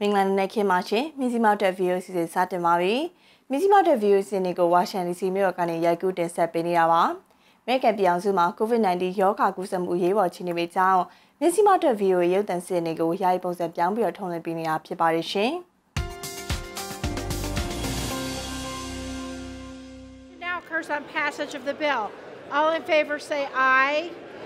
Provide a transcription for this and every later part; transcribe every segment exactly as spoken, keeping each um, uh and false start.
မင်္ဂလာနေ့ခင်ပါရှင်မြစီမောက်တဲ့ ဗီဒီယိုစီစဉ်စတင်ပါပြီမြစီမောက်တဲ့ ဗီဒီယိုစီစဉ်ကိုဝါရှင်တန်ဒီစီမြို့ကနေရိုက်ကူးတင်ဆက်ပေးနေတာပါအမေရိကန်ပြည်အောင်စုမှာ ကိုဗစ် နာইনတီ ရောဂါကူးစက်မှုအရေးပေါ်အခြေအနေကြောင့်မြစီမောက်တဲ့ ဗီဒီယိုရုပ်သံစီစဉ်ကိုယာယီပုံစံပြောင်းပြီးတော့ထုတ်လွှင့်ပေးနေတာဖြစ်ပါတယ်ရှင် Now occurs on passage of the bill. All in favor say aye.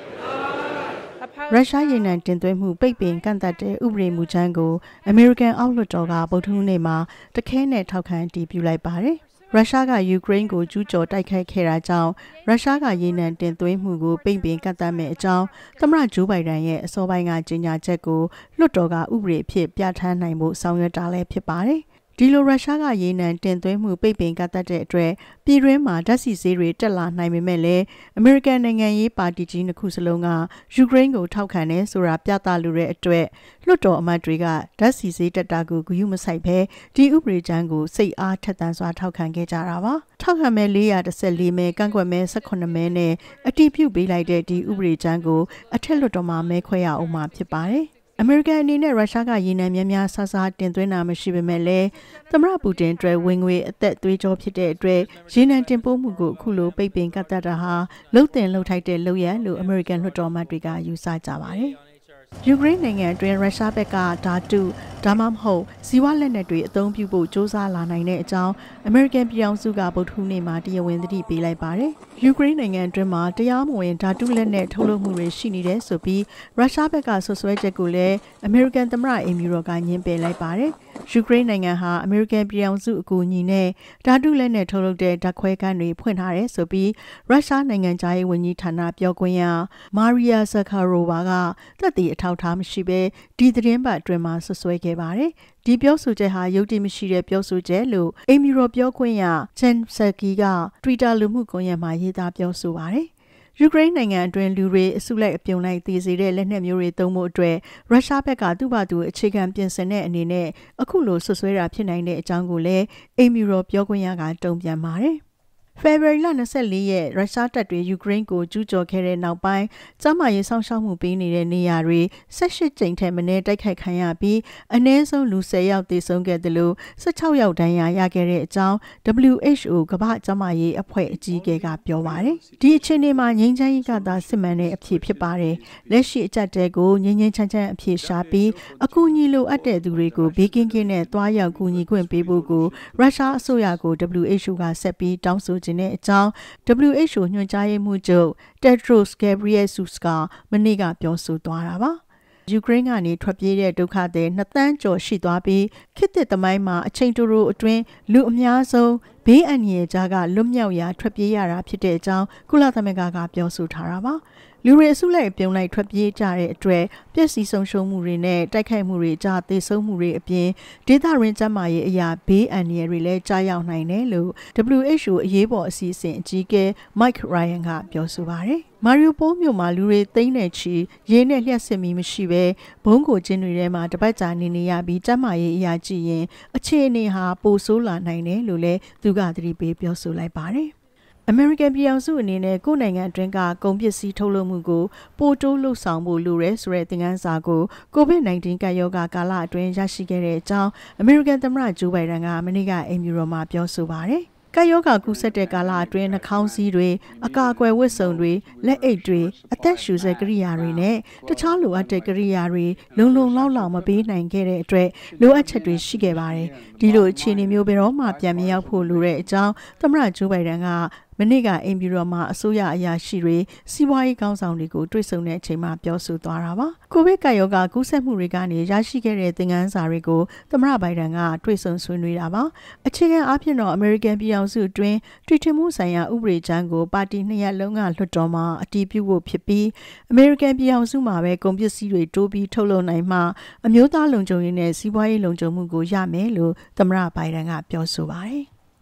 ရုရှားရေနံတင်သွင်းမှုပိတ်ပင်ကန့်သတ်တဲ့ဥပဒေမူကြမ်းကိုအမေရိကန်အောက်လွှတ်တော်ကဗုဒ္ဓဟူးနေ့မှာတခဲနဲ့ထောက်ခံတည်ပြုလိုက်ပါတယ်။ရုရှားကယူကရိန်းကိုကျူးကျော်တိုက်ခိုက်ခဲ့တာကြောင့်ရုရှားကရေနံတင်သွင်းမှုကိုပိတ်ပင်ကန့်သတ်မဲ့အကြောင်းသမ္မတဂျိုးဘိုင်ဒန်ရဲ့အစောပိုင်းကကြေညာချက်ကိုလွှတ်တော်ကဥပဒေအဖြစ်ပြဋ္ဌာန်းနိုင်ဖို့ဆောင်ရွက်တာလည်းဖြစ်ပါတယ်။ဒီလိုရုရှားကရေနံတင်သွင်းမှုပိတ်ပင်ကန့်သတ်တဲ့အတွက်ပြည်တွင်းမှာဓာတ်ဆီဈေးတွေတက်လာနိုင်ပေမဲ့လည်းအမေရိကန်နိုင်ငံရေးပါတီကြီးနှစ်ခုစလုံးကယူကရိန်းကိုထောက်ခံတယ်ဆိုတာပြသလိုတဲ့အတွက်လွှတ်တော်အမတ်တွေကဓာတ်ဆီဈေးတက်တာကိုဂရုမစိုက်ဘဲဒီဥပဒေကြမ်းကိုစိတ်အားထက်သန်စွာထောက်ခံခဲ့ကြတာပါထောက်ခံမဲ၄၁၄မဲကန့်ကွက်မဲ၁၈မဲနဲ့အတည်ပြုပေးလိုက်တဲ့ဒီဥပဒေကြမ်းကိုအထက်လွှတ်တော်မှာမဲခွဲရအောင်မှာဖြစ်ပါတယ်အမေရိကန်အနေနဲ့ရုရှားကရေနံများများဆဆတင်သွင်းတာမရှိပေမဲ့လည်းသမ္မတပူတင်အတွက်ဝင်ငွေအသက်သွေးကြောဖြစ်တဲ့အတွက်ရေနံတင်ပို့မှုကိုအခုလိုပိတ်ပင်ကန့်သတ်တာဟာလှုပ်တင်လှုပ်ထိုက်တဲ့လုပ်ရလို့အမေရိကန်လွှတ်တော်မှတွေကယူဆကြပါတယ်ယူကရိန်းနိုင်ငံအတွင်းရုရှားဘက်ကဓာတုဒါမှမဟုတ်ဇီဝလက်နက်တွေအသုံးပြုဖို့စ조사လာနိုင်တဲ့အကြောင်းအမေရိကန်ပြည်အောင်စုကဗုဒ္ဓဟူးနေ့မှာတရားဝင်သတိပေးလိုက်ပါတယ်။ယူကရိန်းနိုင်ငံအတွင်းမှာတရားမဝင်ဓာတုလက်နက်ထုတ်လုပ်မှုတွေရှိနေတယ်ဆိုပြီးရုရှားဘက်ကဆွဆွဲချက်ကိုလည်းအမေရိကန်သမ္မတအိမ်ဖြူတော်ကညှင်းပယ်လိုက်ပါတယ်။ယူကရိန်းနိုင်ငံဟာအမေရိကန်ပြည်အောင်စုအကူအညီနဲ့ဓာတုလက်နက်ထုတ်လုပ်တဲ့ဓာတ်ခွဲခန်းတွေဖွင့်ထားတယ်ဆိုပြီးရုရှားနိုင်ငံသားရေးဝန်ကြီးဌာနပြောခွင့်ရမာရီယာဇကာရိုဗာကသက်သေအထောက်အထားမရှိဘဲဒီသတင်းပတ်အတွင်းမှာဆွဆွဲခဲ့ပါတယ်။ဒီပြောဆိုချက်ဟာယုတ်တိမရှိတဲ့ပြောဆိုချက်လို့အိမ်ဖြူတော်ပြောခွင့်ရချန်ဆက်ကီက Twitter လူမှုကွန်ရက်မှာရေးသားပြောဆိုပါတယ်။ယူကရိန်းနိုင်ငံအတွင်းလူတွေအစုလိုက်အပြုံလိုက်တည်စေတဲ့လက်နက်မျိုးတွေသုံးဖို့အတွက်ရုရှားဘက်ကသူ့ဘာသူအခြေခံပြင်ဆင်တဲ့အနေနဲ့အခုလိုဆွဆွဲတာဖြစ်နိုင်တဲ့အကြောင်းကိုလည်းအိမ်ဖြူတော်ပြောခွင့်ရကတုံ့ပြန်ပါတယ်။ဖေဖော်ဝါရီလ၂၄ရက်ရုရှားတပ်တွေယူကရိန်းကိုကျူးကျော်ခဲ့တဲ့နောက်ပိုင်းကျန်းမာရေးစောင့်ရှောက်မှုပေးနေတဲ့နေရာတွေ၁၈ကြိမ်ထက်မနည်းတိုက်ခိုက်ခံရပြီးအနည်းဆုံးလူ၁၀ယောက်သေဆုံးခဲ့တယ်လို့၁၆ယောက်ဒဏ်ရာရခဲ့တဲ့အကြောင်း ဒဗလ်ယူ အိတ်ချ် အို ကမ္ဘာ့ကျန်းမာရေးအဖွဲ့အကြီးအကဲကပြောပါတယ်။ဒီအခြေအနေမှာငြိမ်းချမ်းရေးကသာစစ်မှန်တဲ့အဖြစ်ဖြစ်ပါတယ်။လက်ရှိအကြက်တဲကိုငြိမ်းငြိမ်းချမ်းချမ်းအဖြစ်ရှာပြီးအကူအညီလိုအပ်တဲ့သူတွေကိုဘေးကင်းကင်းနဲ့တွားရောက်ကူညီခွင့်ပေးဖို့ကိုရုရှားအစိုးရကို ဒဗလ်ယူ အိတ်ချ် အို ကဆက်ပြီးတောင်းဆိုတဲ့အကြောင်း ဒဗလ်ယူ အိတ်ချ် အို ညွှန်ကြားရေးမှူးချုပ် Tedros Ghebreyesus ကမနေ့ကပြောဆိုသွားတာပါယူကရိန်းကနေထွက်ပြေးတဲ့ဒုက္ခသည်နှစ်သန်းကျော်ရှိသွားပြီးခေတ်သစ်သမိုင်းမှာအချိန်တိုတိုအတွင်းလူအများဆုံးဘေးအန္တရာယ်ကြားကလွတ်မြောက်ရာထွက်ပြေးရတာဖြစ်တဲ့အကြောင်းကုလသမဂ္ဂကပြောဆိုထားတာပါလူတွေအစုလိုက်ပြုံလိုက်ထွက်ပြေးကြတဲ့အတွက်ပျက်စီးဆုံးရှုံးမှုတွေနဲ့တိုက်ခိုက်မှုတွေကြားသေဆုံးမှုတွေအပြင်ဒေသရင်းကျန်းမာရေးအရာဘေးအန္တရာယ်တွေလည်းကြားရောက်နိုင်တယ်လို့ ဒဗလ်ယူ အိတ်ချ် အို အရေးပေါ်အစီအစဉ်အကြီးအကဲ Mike Ryan ကပြောဆိုပါတယ်။မာရီယိုပိုးမြို့မှာလူတွေသိန်းနဲ့ချီရေနဲ့လျှက်စစ်မီမရှိဘဲဘုံကိုကျင်းတွေထဲမှာတပတ်ကြာနေနေရပြီးကျန်းမာရေးအရာကြည့်ရင်အခြေအနေဟာပိုဆိုးလာနိုင်တယ်လို့လည်းသူကသတိပေးပြောဆိုလိုက်ပါတယ်။အမေရိကန်ပြည်အောင်စုအနေနဲ့ကိုယ်နိုင်ငံအတွင်းကကုန်ပစ္စည်းထုတ်လုပ်မှုကိုပိုတိုးလှုပ်ဆောင်ဖို့လိုရဲဆိုတဲ့သင်ခန်းစာကိုကိုဗစ် နာইနတီ ကပ်ရောဂါကာလအတွင်းရရှိခဲ့တဲ့အကြောင်းအမေရိကန်သမ္မတဂျိုးဘိုင်ဒန်ကမနေ့ကအိမ်ဖြူတော်မှာပြောဆိုပါတယ်။ကပ်ရောဂါကူးစက်တဲ့ကာလအတွင်းနှာခေါင်းစည်းတွေအကာအကွယ်ဝတ်စုံတွေလက်အိတ်တွေအသက်ရှူစက်ကိရိယာတွေနဲ့တခြားလိုအပ်တဲ့ကိရိယာတွေလုံလုံလောက်လောက်မပေးနိုင်ခဲ့တဲ့အတွက်လိုအပ်ချက်တွေရှိခဲ့ပါတယ်ဒီလိုအခြေအနေမျိုးဘယ်တော့မှပြန်မရောက်ဖို့လိုတဲ့အကြောင်းသမ္မတဂျိုးဘိုင်ဒန်ကမနေ့ကအိမ်ဖြူတော်မှာအစိုးရအရာရှိတွေစီးပွားရေးကောင်းဆောင်တွေကိုတွေ့ဆုံတဲ့အချိန်မှာပြောဆိုသွားတာပါကိုဗစ်ကပ်ရောဂါကူးစက်မှုတွေကနေရရှိခဲ့တဲ့သင်ခန်းစာတွေကိုသမ္မတဘိုင်ဒန်ကတွေ့ဆုံဆွေးနွေးတာပါအခြေခံအားဖြင့်တော့အမေရိကန်ပြည်အောင်စုအတွင်းတည်ထင်မှုဆိုင်ရာဥပဒေကြမ်းကိုပါတီနှစ်ရပ်လုံးကလွှတ်တော်မှာအတည်ပြုဖို့ဖြစ်ပြီးအမေရိကန်ပြည်အောင်စုမှာပဲကုန်ပစ္စည်းတွေတိုးပြီးထုတ်လုပ်နိုင်မှအမျိုးသားလုံခြုံရေးနဲ့စီးပွားရေးလုံခြုံမှုကိုရမယ်လို့သမ္မတဘိုင်ဒန်ကပြောဆိုပါတယ်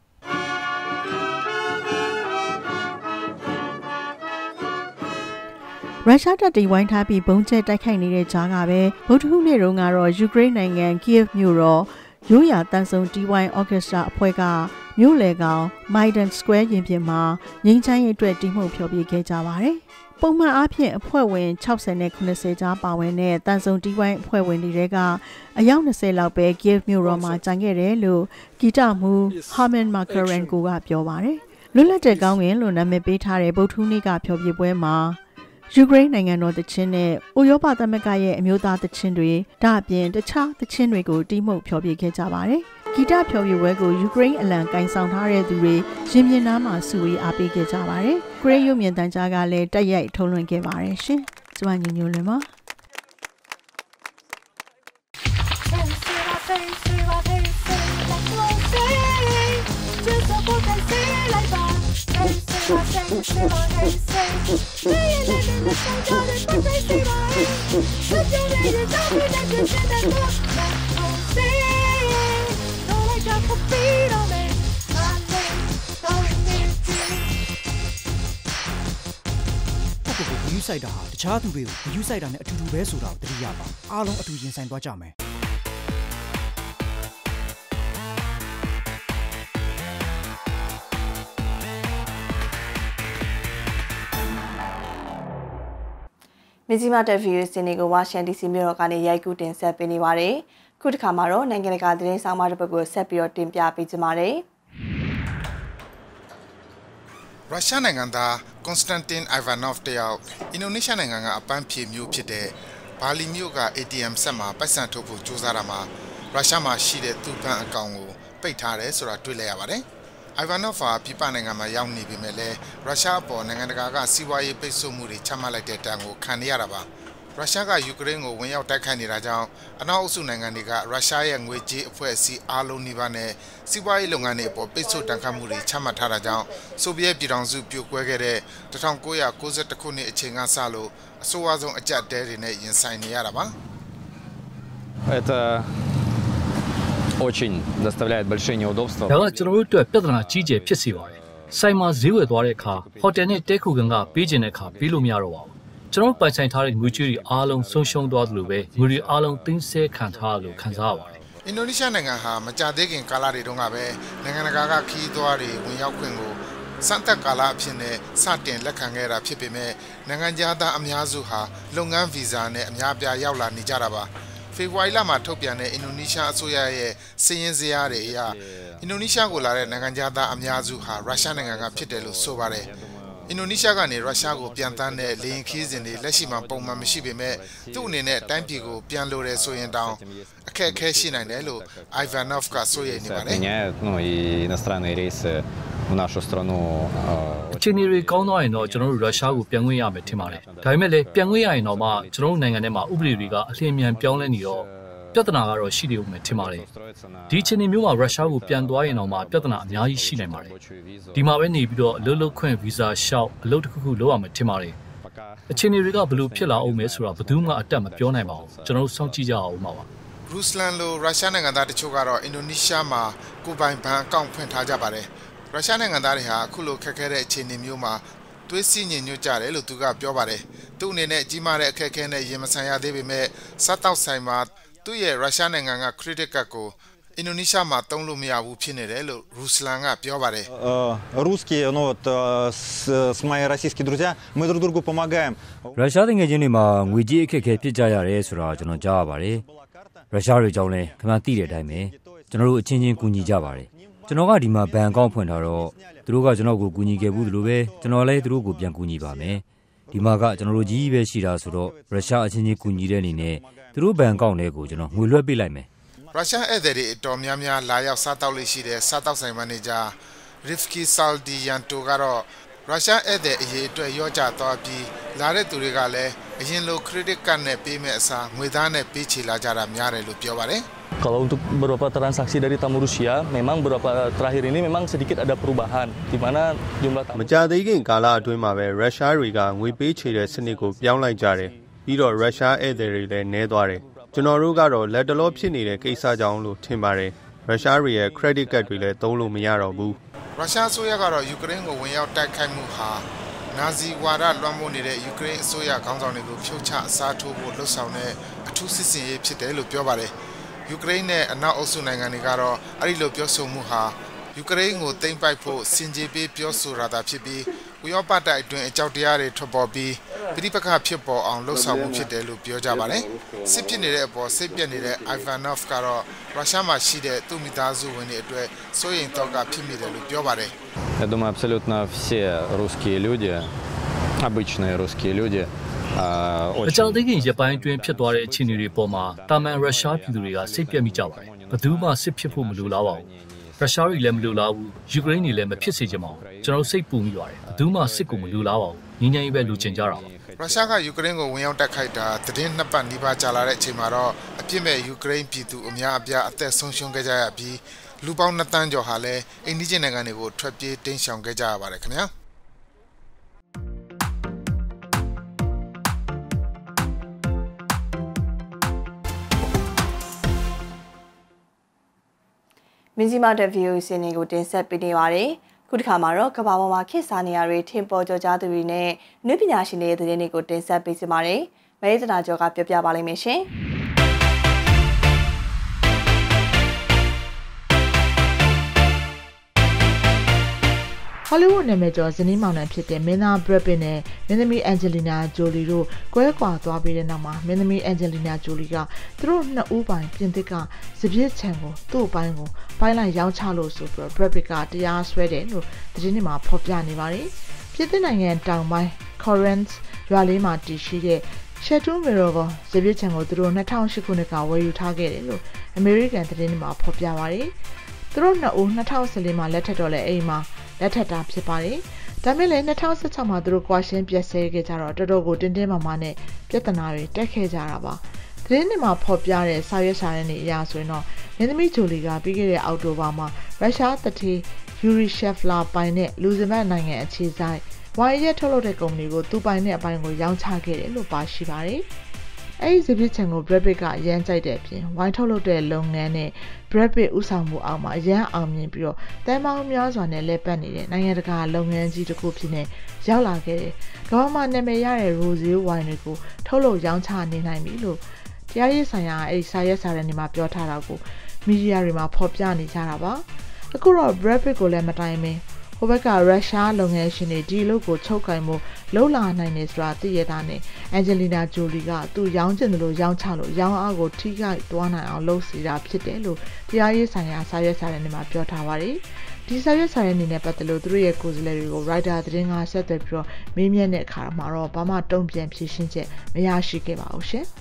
ရုရှားတပ်တွေဝိုင်းထားပြီးဘုံကျဲတိုက်ခိုက်နေတဲ့ကြားကပဲဗုဒ္ဓဟူးနေ့တုန်းကတော့ယူကရိန်းနိုင်ငံကီယက်မြို့တော်ရိုးရာတန်ဆုံတီဝိုင်းအော်ကက်စထရာအဖွဲ့ကမြို့လေကောင်မိုင်ဒန်စကွဲရင်ပြင်မှာငိမ့်ချမ်းရေးအတွက်တီးမှုဖျော်ဖြေခဲ့ကြပါတယ်။ပုံမှန်အားဖြင့်အဖွဲ့ဝင်sixtyနဲ့ninetyကြားပါဝင်တဲ့တန်ဆုံတီးဝိုင်းအဖွဲ့ဝင်တွေကအယောက်twentyလောက်ပဲ Kiev မြို့တော်မှာကြံခဲ့တယ်လို့ဂီတမှု Herman Makarenko ကပြောပါတယ်လွတ်လပ်တဲ့ကောင်းကင်လို့နာမည်ပေးထားတဲ့ဗုဒ္ဓဟူးနေ့ကဖျော်ဖြေပွဲမှာယူကရိန်းနိုင်ငံတော်သချင်းနဲ့ဥရောပသမဂ္ဂရဲ့အမျိုးသားသချင်းတွေဒါအပြင်တခြားသချင်းတွေကိုတီးမှုတ်ဖျော်ဖြေခဲ့ကြပါတယ်ဂီတဖျော်ဖြေပွဲကိုယူကရိန်းအလံကင်ဆောင်ထားတဲ့သူတွေရင်မြင်နားမှာစုဝေးအားပေးခဲ့ကြပါတယ်။ဂရိရုပ်မြင်သံကြားကလည်းတက်ရိုက်ထုတ်လွှင့်ခဲ့ပါတယ်ရှင်။ကျွန်မညညလွင်ပါယူဆိုင်တာဟာတခြားသူတွေကိုယူဆိုင်တာနဲ့အတူတူပဲဆိုတာကိုသတိရပါအားလုံးအတူရင်ဆိုင်သွားကြမယ်မြကြီးမားတဲ့ဗီဒီယိုစင်တွေကိုဝါရှင်ဒီစီမြို့တော်ကနေရိုက်ကူးတင်ဆက်ပေးနေပါတယ်ခုတစ်ခါမှာတော့နိုင်ငံတကာသတင်းဆောင်မတစ်ပုဒ်ကိုဆက်ပြီးတော့တင်ပြပေးကြပါမယ်ရုရှားနိုင်ငံသားကွန်စတန်တင်အိုင်ဗန်နော့ဖ်တယောက်အင်ဒိုနီးရှားနိုင်ငံကအပန်းဖြေမျိုးဖြစ်တဲ့ဘာလီမြို့က A T M ဆက်မှာပိုက်ဆံထုတ်ဖို့ကြိုးစားတာမှာရုရှားမှာရှိတဲ့သူ့ဘဏ်အကောင့်ကိုပိတ်ထားတယ်ဆိုတာတွေ့လိုက်ရပါတယ်အိုင်ဗန်နော့ဖ်ဟာပြည်ပနိုင်ငံမှာရောက်နေပေမဲ့လည်းရုရှားအပေါ်နိုင်ငံတကာကစီးပွားရေးပိတ်ဆို့မှုတွေချမှတ်လိုက်တဲ့တန်ကိုခံနေရတာပါရုရှားကယူကရိန်းကိုဝင်ရောက်တိုက်ခိုက်နေတာကြောင့်အနောက်အုပ်စုနိုင်ငံတွေကရုရှားရဲ့ငွေကြေးအဖွဲ့အစည်းအားလုံးနှိပါနဲ့စီးပွားရေးလုပ်ငန်းတွေအပေါ်ပိတ်ဆို့တန်ခတ်မှုတွေချမှတ်ထားတာကြောင့်ဆိုဗီယက်ပြည်ထောင်စုပြိုကွဲခဲ့တဲ့nineteen ninety-oneခုနှစ်အချိန်ကစလို့အဆိုးအဝါဆုံးအကြက်တဲတွေနဲ့ရင်ဆိုင်နေရတာပါ Это очень доставляет большие неудобства. ဒါကကျွန်တော်တို့အတွက်ပြဿနာကြီးကျယ်ဖြစ်စေပါတယ်။ဆိုင်မှာဈေးဝယ်သွားတဲ့အခါဟိုတယ်နဲ့တဲခုကန်ကပေးခြင်းတဲ့အခါပေးလို့မရတော့ပါဘူး။ကျွန်တော်ပိုင်ဆိုင်ထားတဲ့ငွေကြေးတွေအားလုံးဆုံးရှုံးသွားသလိုပဲငွေတွေအားလုံးသိမ်းဆည်းခံထားလို့ခံစားရပါတယ်အင်ဒိုနီးရှားနိုင်ငံဟာမကြာသေးခင်ကာလတွေတုန်းကပဲနိုင်ငံတကာကခီးသွွားတွေဝင်ရောက်ခွင့်ကိုစံတက်ကာလအဖြစ်နဲ့စတင်လက်ခံခဲ့တာဖြစ်ပေမဲ့နိုင်ငံသားအများစုဟာလုပ်ငန်းဗီဇာနဲ့အများပြားရောက်လာနေကြတာပါဖေဖော်ဝါရီလမှာထုတ်ပြန်တဲ့အင်ဒိုနီးရှားအစိုးရရဲ့စီးရင်စရာတွေအရအင်ဒိုနီးရှားကိုလာတဲ့နိုင်ငံသားအများစုဟာရုရှားနိုင်ငံကဖြစ်တယ်လို့ဆိုပါတယ်အင်ဒိုနီးရှားကနေရုရှားကိုပြန်တန်းတဲ့လေယာဉ်ခီးစဉ်တွေလက်ရှိမှာပုံမှန်မရှိပေမဲ့သူ့အနေနဲ့တိုင်းပြည်ကိုပြန်လိုတယ်ဆိုရင်တောင်အခက်အခဲရှိနိုင်တယ်လို့ Ivanov ကဆိုရနေပါတယ် Ну и иностранные рейсы в нашу страну အချိန်တွေကောင်းသွားရင်တော့ကျွန်တော်တို့ရုရှားကိုပြန်ဝင်ရမယ်ထင်ပါတယ်ဒါပေမဲ့လည်းပြန်ဝင်ရရင်တော့မှကျွန်တော်တို့နိုင်ငံထဲမှာဥပဒေတွေကအလျင်မြန်ပြောင်းလဲနေတော့ပြဿနာကတော့ရှိနေဦးမယ်ထင်ပါတယ်ဒီအချိန်မျိုးမှာရုရှားကိုပြန်သွားရင်တော့မှပြဿနာအများကြီးရှိနိုင်ပါတယ်ဒီမှာပဲနေပြီးတော့အလုပ်လုပ်ခွင့်ဗီဇာလျှောက်အလုပ်တစ်ခုခုလုပ်ရမယ်ထင်ပါတယ်အချိန်တွေကဘလို့ဖြစ်လာအောင်မဲဆိုတာဘယ်သူမှအတက်မပြောနိုင်ပါဘူးကျွန်တော်တို့စောင့်ကြည့်ကြအောင်ပါပါရုစလန်လိုရုရှားနိုင်ငံသားတချို့ကတော့အင်ဒိုနီးရှားမှာကိုပိုင်ဘဏ်အကောင့်ဖွင့်ထားကြပါတယ်ရုရှားနိုင်ငံသားတွေဟာအခုလိုခက်ခဲတဲ့အခြေအနေမျိုးမှာတွေးစီညင်ညွတ်ကြတယ်လို့သူကပြောပါတယ်သူ့အနေနဲ့ကြီးမားတဲ့အခက်အခဲနဲ့ရင်မဆိုင်ရသေးပေမဲ့စားတောက်ဆိုင်မှာသူ့ရဲ့ရုရှားနိုင်ငံက credit card ကိုအင်ဒိုနီးရှားမှာသုံးလို့မရဘူးဖြစ်နေတယ်လို့ရုစလန်ကပြောပါတယ် Русские, ну вот с мои российские друзья, мы друг другу помогаем. ရုရှားနိုင်ငံချင်းတွေမှာငွေကြေးအခက်အခဲဖြစ်ကြရတယ်ဆိုတာကျွန်တော်ကြားရပါတယ်ရုရှားတွေကြောင့်လည်းခင်ဗျားသိတဲ့အတိုင်းပဲကျွန်တော်တို့အချင်းချင်းကူညီကြပါတယ်ကျွန်တော်ကဒီမှာဘဏ်အကောင့်ဖွင့်ထားတော့သူတို့ကကျွန်တော်ကိုကူညီခဲ့ဘူးလို့ပဲကျွန်တော်လည်းသူတို့ကိုပြန်ကူညီပါမယ်ဒီမှာကကျွန်တော်တို့ကြီးပဲရှိတာဆိုတော့ရုရှားအချင်းချင်းကူညီတဲ့အနေနဲ့သူတို့ဘဏ်အကောင့်တွေကိုကျွန်တော်ငွေလွှဲပေးလိုက်မယ်ရုရှားဧည့်သည်တွေအတော်များများလာရောက်စားတောက်လေးရှိတဲ့စားတောက်ဆိုင်မန်နေဂျာ Rifki Saldiyanto ကတော့ရုရှားဧည့်သည်အရေးအတွက်ရောကြသွားပြီးလာတဲ့သူတွေကလည်းအရင်လို credit card နဲ့ပေးမဲ့အစားငွေသားနဲ့ပေးချေလာကြတာများတယ်လို့ပြောပါတယ် Kalau untuk beberapa transaksi dari tamu Rusia, memang beberapa terakhir ini memang sedikit ada perubahan, di mana jumlah tamu. မကြာသေးခင်ကာလအတွင်းမှာပဲရုရှားတွေကငွေပေးချေတဲ့စနစ်ကိုပြောင်းလိုက်ကြတယ်။ပြီးတော့ရုရှားဧည့်သည်တွေလည်းနည်းသွားတယ်။ကျွန်တော်တို့ကတော့လက်တလောဖြစ်နေတဲ့ကိစ္စကြောင့်လို့ထင်ပါတယ်။ရုရှားတွေရဲ့ credit card တွေလည်းသုံးလို့မရတော့ဘူး။ရုရှားအစိုးရကတော့ယူကရိန်းကိုဝင်ရောက်တိုက်ခိုက်မှုဟာနာဇီဝါဒလွှမ်းမိုးနေတဲ့ယူကရိန်းအစိုးရခေါင်းဆောင်တွေကိုဖြုတ်ချအစားထိုးဖို့လှုံ့ဆော်တဲ့အထူးစစ်စင်ရေးဖြစ်တယ်လို့ပြောပါတယ်။ယူကရိန်းနဲ့အနောက်အုပ်စုနိုင်ငံတွေကတော့အဲ့ဒီလိုပြောဆိုမှုဟာယူကရိန်းကိုသိမ်းပိုက်ဖို့စင်ကြေးပေးပြောဆိုတာသာဖြစ်ပြီးဥရောပတိုက်အတွင်းအကြောက်တရားတွေထွက်ပေါ်ပြီးပဋိပက္ခဖြစ်ပေါ်အောင်လှုပ်ဆောင်မှုဖြစ်တယ်လို့ပြောကြပါတယ်စစ်ဖြစ်နေတဲ့အပေါ်စိတ်ပြက်နေတဲ့ Ivanov ကတော့ရုရှားမှာရှိတဲ့သူ့မိသားစုဝင်တွေအတွက်စိုးရိမ်တော့ကဖြစ်မိတယ်လို့ပြောပါတယ် Я думаю, абсолютно все русские люди, обычные русские люди, အကြောင်းသိခင်ရပိုင်းတွင်ဖြစ်သွားတဲ့အခြေအနေတွေပေါ်မှာတာမန်ရုရှားပြည်သူတွေကစိတ်ပြတ်မိကြပါတယ်ဘယ်သူမှစစ်ဖြစ်ဖို့မလိုလားပါဘူးရုရှားတွေလည်းမလိုလားဘူးယူကရိန်းတွေလည်းမဖြစ်စေချင်ပါဘူးကျွန်တော်စိတ်ပူမိပါတယ်ဘယ်သူမှစစ်ကိုမလိုလားပါဘူးငြိမ်းချမ်းရေးပဲလိုချင်ကြတာပါရုရှားကယူကရိန်းကိုဝင်ရောက်တိုက်ခိုက်တာသတင်းနှစ်ပတ်နီးပါးကြာလာတဲ့အချိန်မှာတော့အပြစ်မဲ့ယူကရိန်းပြည်သူအများအပြားအသက်ဆုံးရှုံးခဲ့ကြရပြီးလူပေါင်းနှစ်တန်းကျော်ဟာလည်းအိန္ဒိယနိုင်ငံတွေကိုထွက်ပြေးတိမ်းရှောင်ခဲ့ကြရပါတယ်ခင်ဗျာမင်းကြီးမတဲ့ ဗီအိုအေ စီနေကိုတင်ဆက်ပေးနေပါတယ်။ခုတစ်ခါမှာတော့ကမ္ဘာပေါ်မှာခေတ်စားနေရတွေထင်ပေါ်ကျော်ကြားသူတွေနဲ့နည်းပညာရှင်တွေရဲ့သတင်းတွေကိုတင်ဆက်ပေးစီပါတယ်။မဲရတနာကျော်ကပြောပြပါလိမ့်မယ်ရှင်။ဟောလိဝုဒ်နာမည်ကျော်ဇနီးမောင်နှံဖြစ်တဲ့မင်းသား Brad Pitt နဲ့မင်းသမီး Angelina Jolie တို့ကွဲကွာသွားပြီးတဲ့နောက်မှာမင်းသမီး Angelina Jolie ကသူတို့နှစ်ဦးပိုင်ပြင်သစ်ကစပြည့်ချံကိုသူ့အပိုင်းကိုပိုင်းလိုက်ရောင်းချလို့ဆိုပြီး Brad Pitt ကတရားစွဲတယ်လို့သတင်းတွေမှာဖော်ပြနေပါတယ်။ပြင်သစ်နိုင်ငံတောင်ပိုင်း Correns ရွာလေးမှာတည်ရှိတဲ့ Chateau Mirabeau စပြည့်ချံကိုသူတို့၂၀၀၈ခုနှစ်ကဝယ်ယူထားခဲ့တယ်လို့ American သတင်းတွေမှာဖော်ပြပါတယ်။သူတို့နှစ်ဦး၂၀၁၄မှာလက်ထက်တော့လဲအိမ်မှာလက်ထက်တာဖြစ်ပါတယ်။ဒါမဲ့လည်း၂၀၁၆မှာသူတို့ကွာရှင်းပြက်ဆဲခဲ့ကြတော့တော်တော်ကိုတင်းတင်းမာမာနဲ့ပြဿနာတွေတက်ခဲ့ကြတာပါ။သတင်းတွေမှာဖော်ပြတဲ့စာရွက်စာတမ်းတွေအရဆိုရင်တော့မင်းသမီးဂျိုလီကပြီးခဲ့တဲ့အောက်တိုဘာမှာရုရှားတတိယူရီရှက်ဖလာပိုင်တဲ့လူဇင်ဘတ်နိုင်ငံအခြေဆိုင်ဝိုင်ရက်ထုတ်လုပ်တဲ့ကုမ္ပဏီကိုသူပိုင်တဲ့အပိုင်းကိုရောင်းချခဲ့တယ်လို့ပါရှိပါတယ်။အဲဒီစပစ်ချံကို Brad Pitt ကအရန်ကြိုက်တဲ့အပြင်ဝိုင်ထုတ်လုပ်တဲ့လုပ်ငန်းနဲ့ Brad Pitt ဥဆောင်မှုအောက်မှာအရန်အောင်မြင်ပြီးတော့တန်ပေါင်းများစွာနဲ့လက်ပတ်နေတဲ့နိုင်ငံတကာလုပ်ငန်းကြီးတစ်ခုဖြစ်နေရောက်လာခဲ့တယ်။ကမ္ဘာမှာနာမည်ရတဲ့ Rosé ဝိုင်တွေကိုထုတ်လုပ်ရောင်းချနေနိုင်ပြီလို့တရားရေးဆိုင်ရာအဲဒီစာရက်စာတမ်းတွေမှာပြောထားတာကိုမီဒီယာတွေမှာဖော်ပြနေကြတာပါ။အခုတော့ Brad Pitt ကိုလည်းမတိုင်မင်းဟိုဘက်ကရုရှားလုပ်ငန်းရှင်တွေဒီလုပ်ကိုချုပ်ကင်မှုလှုပ်လာနိုင်နေဆိုတာသိရတာနဲ့ Angelina Jolie ကသူရောင်းချင်တယ်လို့ရောင်းချလို့ရောင်းအားကိုထိခိုက်သွားနိုင်အောင်လုပ်စီတာဖြစ်တယ်လို့တရားရေးဆိုင်ရာစာရွက်စာတမ်းတွေမှာပြောထားပါတယ်။ဒီစာရွက်စာတမ်းတွေနဲ့ပတ်သက်လို့သူတို့ရဲ့ကိုယ်စားလှယ်တွေကို writer သတင်းကဆက်သွယ်ပြီးတော့မေးမြန်းတဲ့အခါမှာတော့ဘာမှတုံ့ပြန်ဖြေရှင်းချက်မရရှိခဲ့ပါဘူးရှင်။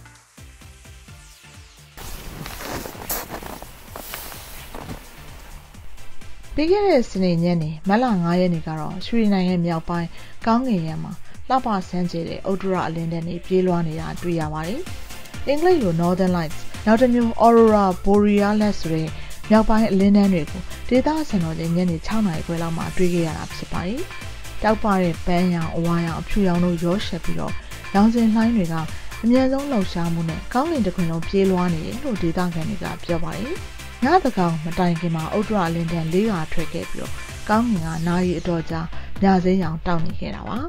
ပြီးခဲ့တဲ့စနေညနေမတ်လ၅ရက်နေ့ကတော့ရွှေနိုင်ငံမြောက်ပိုင်းကောင်းငင်ရံမှာလှပဆန်းကျဲတဲ့ဥဒ္ဒရာအလင်းတန်းတွေပြေးလွှားနေတာတွေ့ရပါတယ်။အင်္ဂလိပ်လို Northern Lights နောက်တစ်မျိုး Aurora Borealis ဆိုတဲ့မြောက်ပိုင်းအလင်းတန်းတွေကိုဒေသစံတော်ချိန်ညနေ၆နာရီခွဲလောက်မှာတွေ့ခဲ့ရတာဖြစ်ပါတယ်။တောက်ပတဲ့ပန်းရောင်အဝါရောင်အဖြူရောင်တို့ရောရှက်ပြီးတော့ရောင်စင်လှိုင်းတွေကအများဆုံးလှုပ်ရှားမှုနဲ့ကောင်းကင်တစ်ခွင်လုံးပြေးလွှားနေတယ်လို့ဒေသခံတွေကပြောပါတယ်။ညသကောင်မတိုင်ခင်မှာဥဒ္ဒရာလင်းတန်းလေးရာထွက်ခဲ့ပြီးတော့ကောင်းကင်ကနာရီအတော်ကြာညစင်းရောင်တောက်နေခဲ့တာပါ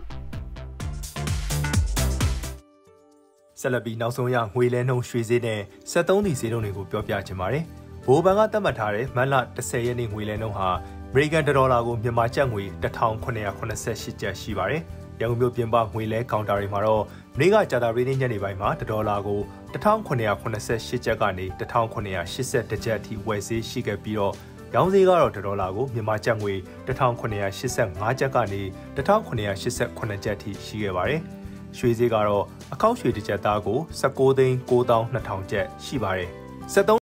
ဆက်လက်ပြီးနောက်ဆုံးရငွေလဲနှုန်းရွှေဈေးနဲ့စက်သုံးဆီဈေးနှုန်းတွေကိုပြောပြချင်ပါတယ်။ဘိုးဘဏ်ကသတ်မှတ်ထားတဲ့မတ်လ၁၀ရက်နေ့ငွေလဲနှုန်းဟာအမေရိကန်ဒေါ်လာကိုမြန်မာကျပ်ငွေတစ်ထောင်ခုနှစ်ရာခုနှစ်ဆယ်ရှစ်ကျပ်ရှိပါတယ်။ရန်ကုန်မြို့ပြင်ပငွေလဲကောင်တာတွေမှာတော့မနေ့ကကြာသပတေးနေ့ညနေပိုင်းမှာဒေါ်လာကိုတစ်ထောင်ခုနှစ်ရာခုနှစ်ဆယ်ရှစ်ကျပ်ကနေတစ်ထောင်ခုနှစ်ရာရှစ်ဆယ်တစ်ကျပ်အထိဝယ်ဈေးရှိခဲ့ပြီးတော့ရောင်းဈေးကတော့ဒေါ်လာကိုမြန်မာကျပ်ငွေတစ်ထောင်ခုနှစ်ရာရှစ်ဆယ်ငါးကျပ်ကနေတစ်ထောင်ခုနှစ်ရာရှစ်ဆယ်ခုနှစ်ကျပ်အထိရှိခဲ့ပါတယ်။ရွှေဈေးကတော့အခောက်ရွှေတစ်ကျပ်သားကို၁၉သိန်းကိုးသောင်းနှစ်ထောင်ကျပ်ရှိပါတယ်။စက်သုံး